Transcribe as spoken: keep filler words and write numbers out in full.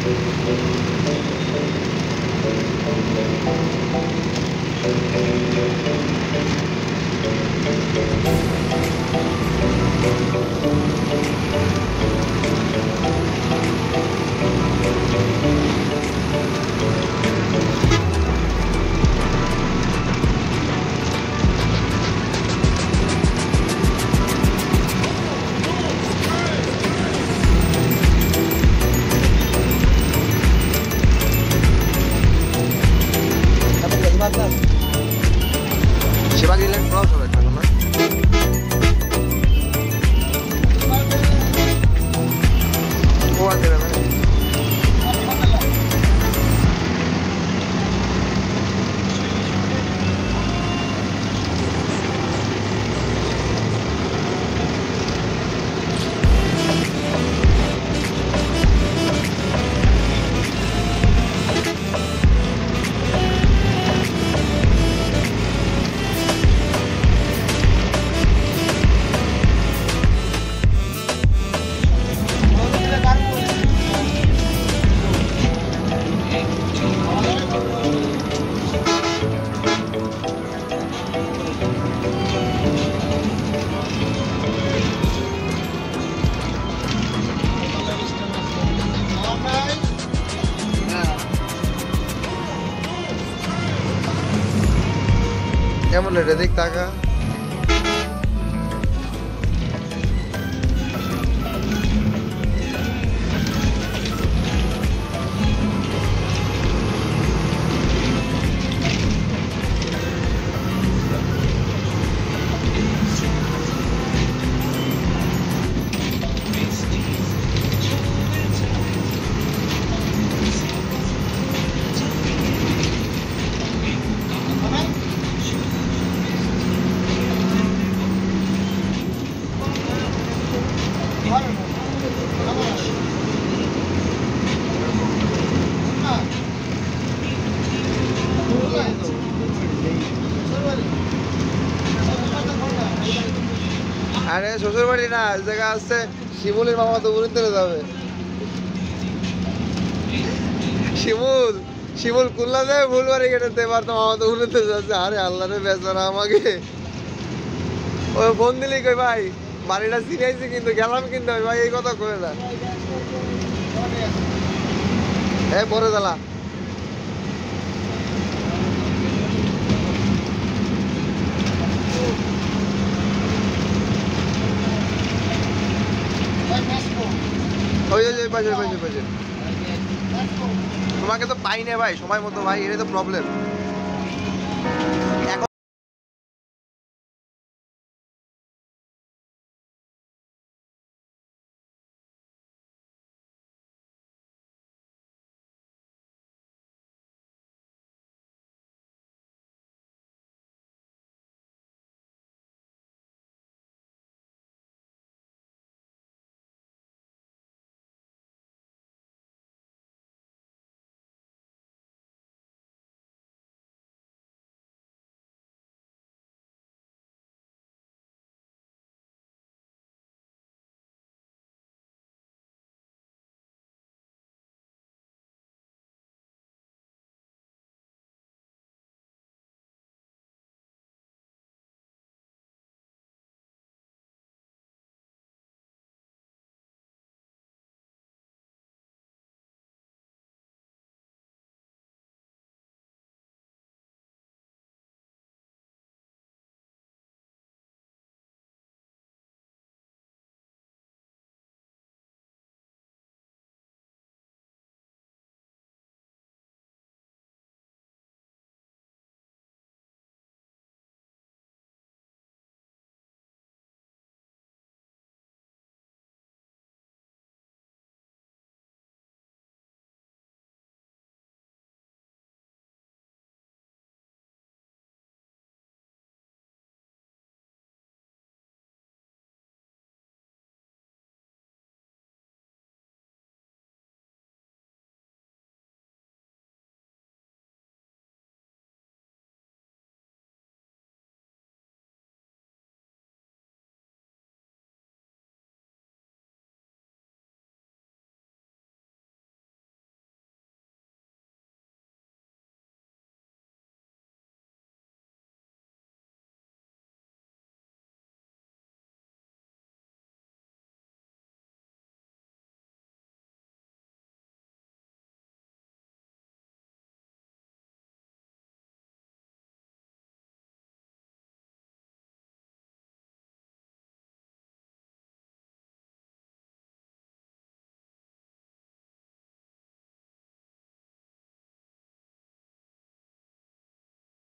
সেবা দিলেন ক্রস হবে না কোয়া দেবে না কেমন এটা দেখ টাকা আরে শ্বশুর বাড়ি না জায়গা আছে শিমুলের মামা তো উড়ে চলে যাবে শিমুল শিমুল খুলনা যায় ভুলবাড়ি গেটেতে এবার তো মামা তো উড়ে চলে যাচ্ছে আরে আল্লাহ রে বেচারা আমাকে ওই ফোন দিলি কই ভাই বাড়িটা চিনাইছি কিন্তু গেলাম কিন্তু ভাই এই কথা কয়ে না হ্যাঁ পরে দালা ওই ওই পাশে পাশে পাশে তোমাকে তো পাই না ভাই সময় মতো ভাই এটা তো প্রবলেম।